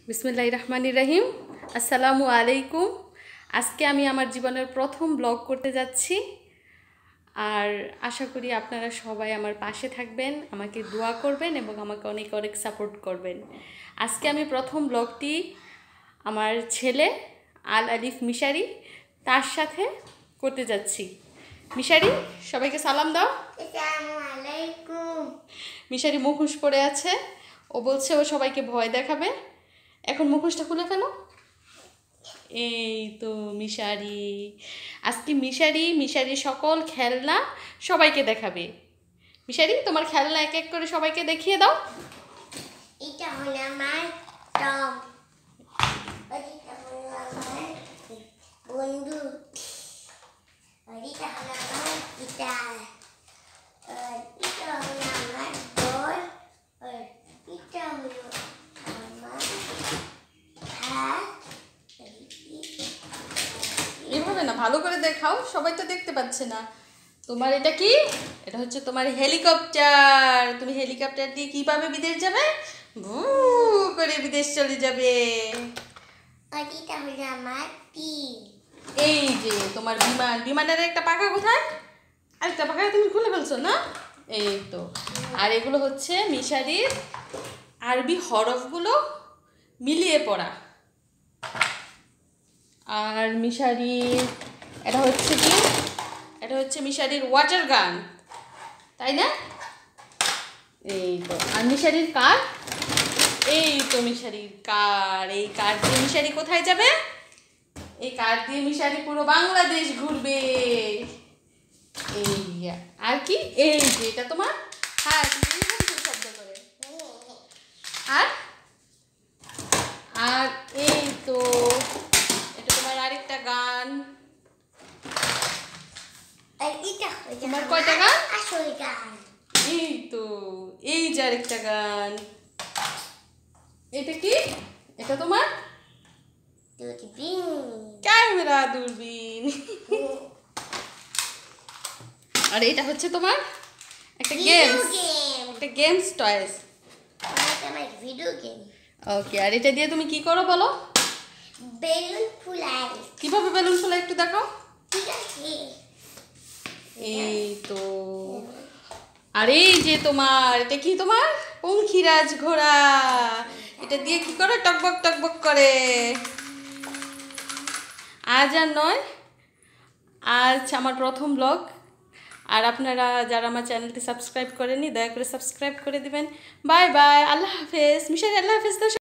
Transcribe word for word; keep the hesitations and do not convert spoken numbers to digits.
বিসমিল্লাহির রহমানির রহিম। আসসালামু আলাইকুম। আজকে আমি আমার জীবনের প্রথম ব্লগ করতে যাচ্ছি, আর আশা করি আপনারা সবাই আমার পাশে থাকবেন, আমাকে দোয়া করবেন এবং আমাকে অনেক অনেক সাপোর্ট করবেন। আজকে আমি প্রথম ব্লগটি আমার ছেলে আল আলিফ মিশারি তার সাথে করতে যাচ্ছি। মিশারি, সবাইকে সালাম দাও। আসসালামু আলাইকুম। মিশারি মুখোশ পরে আছে, ও বলছে ও সবাইকে ভয় দেখাবে। এখন মুখোশটা খুলে ফেলো। এই তো মিশারি, আজকে মিশারি মিশারি সকল খেলনা সবাইকে দেখাবে। মিশারি, তোমার খেলনা এক এক করে সবাইকে দেখিয়ে দাও। এটা হলো আমার টম, এটা হলো আমার বন্ধু, এটা হলো আমার গিটার, এটা হলো আমার বল, এটা হলো আমার হাত। এভাবে না, ভালো করে দেখাও, সবাই তো দেখতে পাচ্ছে না। তোমার এটা কি? এটা হচ্ছে তোমার হেলিকপ্টার। তুমি হেলিকপ্টার দিয়ে কিভাবে বিদেশ যাবে? ভু করে বিদেশ চলে যাবে। এটা হলো আমার টিম। এই যে তোমার বিমান, বিমানের একটা পাখা কোথায়? আরেকটা পাখা তুমি খুলে ফেলছো না? এই তো। আর এগুলো হচ্ছে মিশারির আরবি হরফগুলো মিলিয়ে পড়া। আর মিশারির এটা হচ্ছে কি, এটা হচ্ছে মিশারির ওয়াটার গান, তাই না? এই তো। আর মিশারির কার, এই তো মিশারির কার। এই কার দিয়ে মিশারি কোথায় যাবে? এই কার দিয়ে মিশারি পুরো বাংলাদেশ ঘুরবে। এই আর কি, এই যে এটা তোমার হাত, শব্দ করে। আর আর এই তো এটা তোমার আরেকটা গান। তোমার কয়টা গান? আসল গান। এই তো, এই যে আরেকটা গান। এটা কি? এটা তোমার দূরবীন, ক্যামেরা, দূরবীন। আর এটা হচ্ছে তোমার একটা গেমস, একটা games toys. Video game. Okay, আর এটা দিয়ে তুমি কি করো বলো? বেলুন ফুলাই। কিভাবে বেলুন ফুলাই একটু দেখাও। ঠিক আছে। এই তো। আর এই যে তোমার এটা কি? তোমার পঙ্খিরাজ ঘোড়া। এটা দিয়ে কি করে? টকবক টকবক করে। আজ আর নয়, আজ আমার প্রথম ব্লগ। আর আপনারা যারা আমার চ্যানেলটি সাবস্ক্রাইব করেননি, দয়া করে সাবস্ক্রাইব করে দিবেন। বাই বাই, আল্লাহ হাফেজ। মিশারি, আল্লাহ হাফেজ।